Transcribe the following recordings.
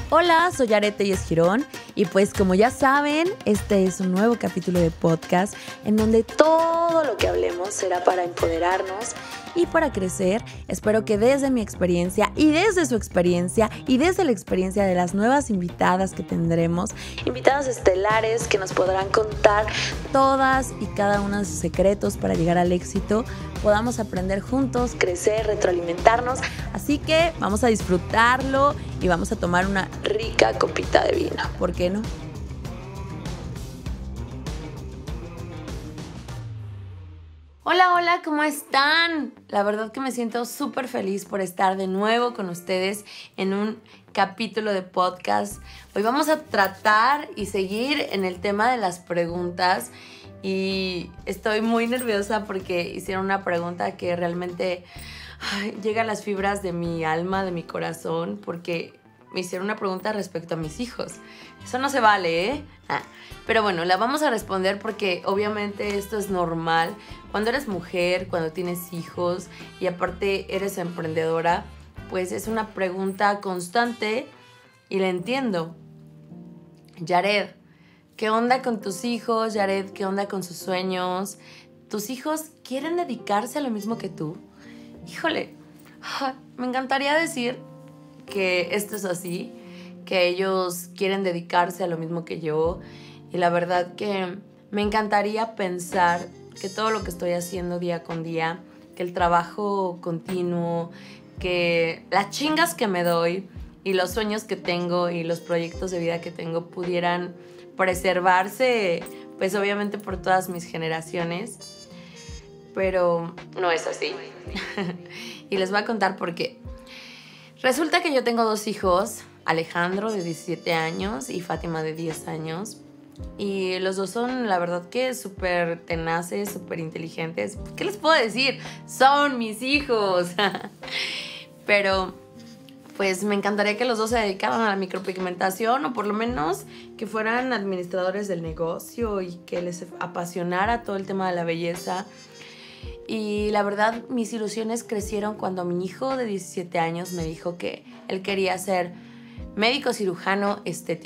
Hola, soy Yaret Telles Girón y pues como ya saben, este es un nuevo capítulo de podcast en donde todo lo que hablemos será para empoderarnos y para crecer. Espero que desde mi experiencia y desde su experiencia y desde la experiencia de las nuevas invitadas que tendremos, invitadas estelares que nos podrán contar todas y cada uno de sus secretos para llegar al éxito, podamos aprender juntos, crecer, retroalimentarnos. Así que vamos a disfrutarlo y vamos a tomar una rica copita de vino. ¿Por qué no? Hola, ¿cómo están? La verdad que me siento súper feliz por estar de nuevo con ustedes en un capítulo de podcast. Hoy vamos a tratar y seguir en el tema de las preguntas y estoy muy nerviosa porque hicieron una pregunta que realmente llega a las fibras de mi alma, de mi corazón, porque me hicieron una pregunta respecto a mis hijos. Eso no se vale, ¿eh? Pero bueno, la vamos a responder porque obviamente esto es normal. Cuando eres mujer, cuando tienes hijos y aparte eres emprendedora, pues es una pregunta constante y la entiendo. Yaret, ¿qué onda con tus hijos? Yaret, ¿qué onda con sus sueños? ¿Tus hijos quieren dedicarse a lo mismo que tú? Híjole, me encantaría decir que esto es así, que ellos quieren dedicarse a lo mismo que yo y la verdad que me encantaría pensar que todo lo que estoy haciendo día con día, que el trabajo continuo, que las chingas que me doy y los sueños que tengo y los proyectos de vida que tengo pudieran preservarse, pues obviamente por todas mis generaciones, pero no es así. Y les voy a contar por qué. Resulta que yo tengo dos hijos, Alejandro de 17 años y Fátima de 10 años. Y los dos son, la verdad que súper tenaces, súper inteligentes. ¿Qué les puedo decir? Son mis hijos. Pero pues me encantaría que los dos se dedicaran a la micropigmentación o por lo menos que fueran administradores del negocio y que les apasionara todo el tema de la belleza. Y la verdad, mis ilusiones crecieron cuando mi hijo de 17 años me dijo que él quería ser médico cirujano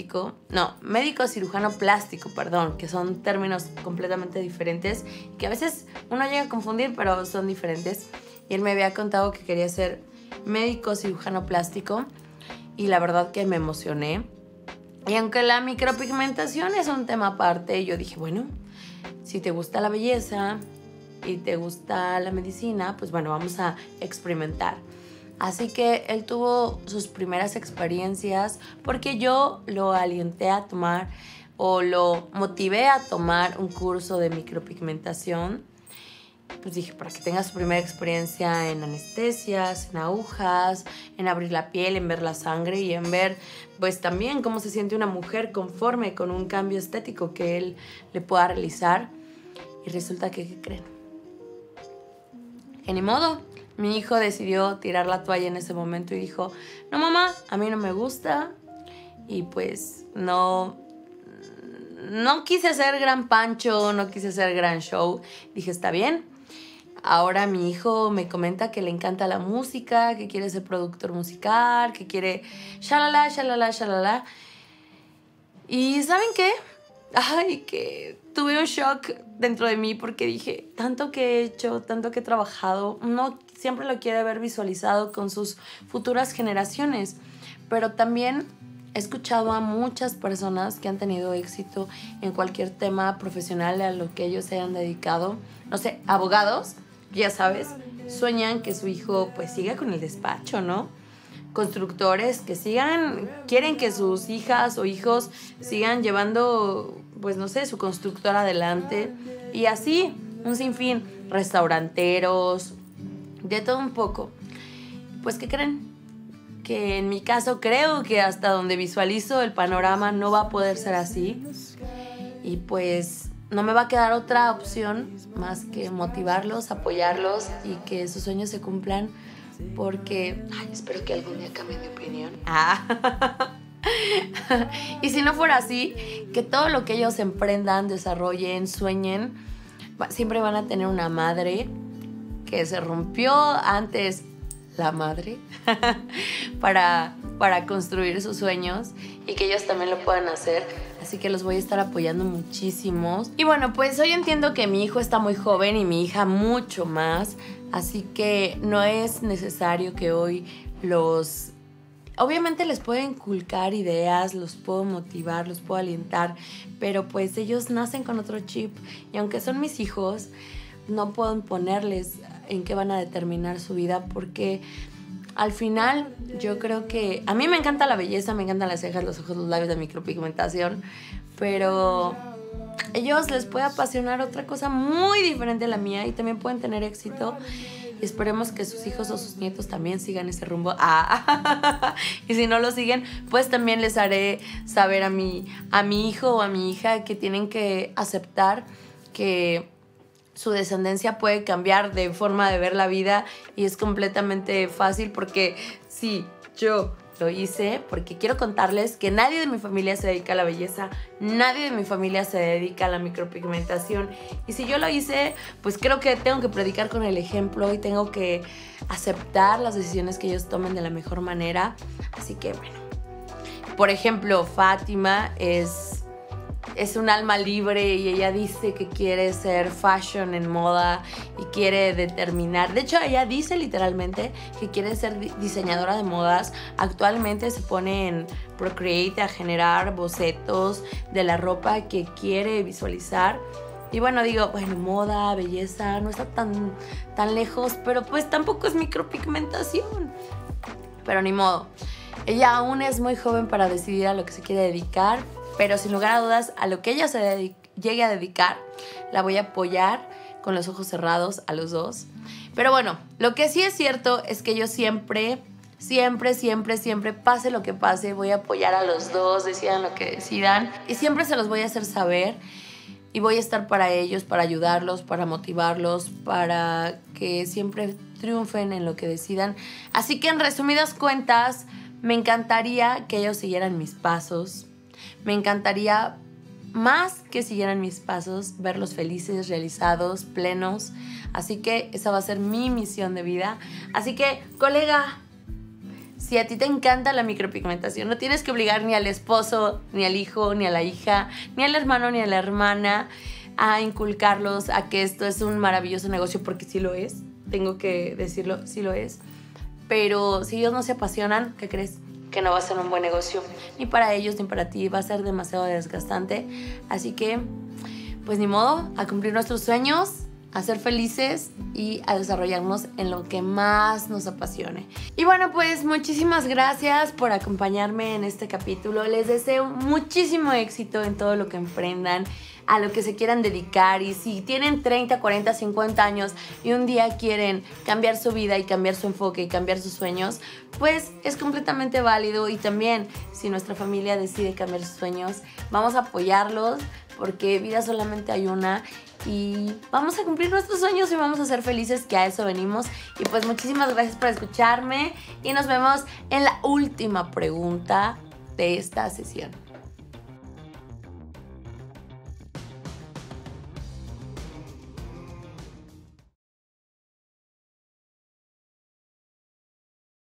plástico, que son términos completamente diferentes, que a veces uno llega a confundir, pero son diferentes. Y él me había contado que quería ser médico cirujano plástico y la verdad que me emocioné. Y aunque la micropigmentación es un tema aparte, yo dije, bueno, si te gusta la belleza y te gusta la medicina, pues bueno, vamos a experimentar. Así que él tuvo sus primeras experiencias porque yo lo alenté a tomar o lo motivé a tomar un curso de micropigmentación. Pues dije, para que tenga su primera experiencia en anestesias, en agujas, en abrir la piel, en ver la sangre y en ver pues también cómo se siente una mujer conforme con un cambio estético que él le pueda realizar. Y resulta que, ¿qué creen? Que ni modo. Mi hijo decidió tirar la toalla en ese momento y dijo, no mamá, a mí no me gusta. Y pues no quise hacer gran pancho, no quise hacer gran show. Dije, está bien. Ahora mi hijo me comenta que le encanta la música, que quiere ser productor musical, que quiere shalala. ¿Y saben qué? Que tuve un shock dentro de mí porque dije, tanto que he hecho, tanto que he trabajado, uno siempre lo quiere ver visualizado con sus futuras generaciones, pero también he escuchado a muchas personas que han tenido éxito en cualquier tema profesional a lo que ellos se hayan dedicado, no sé, abogados, ya sabes, sueñan que su hijo pues siga con el despacho, ¿no? Constructores que quieren que sus hijas o hijos sigan llevando, pues no sé, su constructora adelante. Y así, un sinfín, restauranteros, de todo un poco. Pues, ¿qué creen? Que en mi caso creo que hasta donde visualizo el panorama no va a poder ser así. Y pues no me va a quedar otra opción más que motivarlos, apoyarlos y que sus sueños se cumplan. Porque espero que algún día cambien de opinión. Y si no fuera así, que todo lo que ellos emprendan, desarrollen, sueñen, siempre van a tener una madre que se rompió antes la madre para para construir sus sueños y que ellos también lo puedan hacer. Así que los voy a estar apoyando muchísimo. Y bueno, pues hoy entiendo que mi hijo está muy joven y mi hija mucho más. Así que no es necesario que hoy obviamente les puedo inculcar ideas, los puedo motivar, los puedo alentar, pero pues ellos nacen con otro chip y aunque son mis hijos, no puedo imponerles en qué van a determinar su vida porque al final yo creo que a mí me encanta la belleza, me encantan las cejas, los ojos, los labios, de micropigmentación, pero ellos les puede apasionar otra cosa muy diferente a la mía y también pueden tener éxito. Y esperemos que sus hijos o sus nietos también sigan ese rumbo. Y si no lo siguen, pues también les haré saber a mi hijo o a mi hija que tienen que aceptar que su descendencia puede cambiar de forma de ver la vida y es completamente fácil porque sí, yo lo hice porque quiero contarles que nadie de mi familia se dedica a la belleza, nadie de mi familia se dedica a la micropigmentación y si yo lo hice, pues creo que tengo que predicar con el ejemplo y tengo que aceptar las decisiones que ellos tomen de la mejor manera. Así que bueno, por ejemplo, Fátima es un alma libre y ella dice que quiere ser fashion en moda y quiere determinar. De hecho, ella dice literalmente que quiere ser diseñadora de modas. Actualmente se pone en Procreate a generar bocetos de la ropa que quiere visualizar. Y bueno, digo, bueno, moda, belleza, no está tan lejos, pero pues tampoco es micropigmentación. Pero ni modo. Ella aún es muy joven para decidir a lo que se quiere dedicar. Pero sin lugar a dudas, a lo que ella se llegue a dedicar, la voy a apoyar con los ojos cerrados a los dos. Pero bueno, lo que sí es cierto es que yo siempre, pase lo que pase, voy a apoyar a los dos, decidan lo que decidan. Y siempre se los voy a hacer saber y voy a estar para ellos, para ayudarlos, para motivarlos, para que siempre triunfen en lo que decidan. Así que en resumidas cuentas, me encantaría que ellos siguieran mis pasos. Me encantaría más que siguieran mis pasos, verlos felices, realizados, plenos. Así que esa va a ser mi misión de vida. Así que, colega, si a ti te encanta la micropigmentación, no tienes que obligar ni al esposo, ni al hijo, ni a la hija, ni al hermano, ni a la hermana a inculcarlos a que esto es un maravilloso negocio, porque sí lo es. Tengo que decirlo, sí lo es. Pero si ellos no se apasionan, ¿qué crees? Que no va a ser un buen negocio, ni para ellos ni para ti, va a ser demasiado desgastante. Así que, pues ni modo, a cumplir nuestros sueños, a ser felices y a desarrollarnos en lo que más nos apasione. Y bueno, pues muchísimas gracias por acompañarme en este capítulo. Les deseo muchísimo éxito en todo lo que emprendan, a lo que se quieran dedicar. Y si tienen 30, 40, 50 años y un día quieren cambiar su vida y cambiar su enfoque y cambiar sus sueños, pues es completamente válido. Y también si nuestra familia decide cambiar sus sueños, vamos a apoyarlos porque vida solamente hay una y vamos a cumplir nuestros sueños y vamos a ser felices, que a eso venimos. Y pues muchísimas gracias por escucharme y nos vemos en la última pregunta de esta sesión.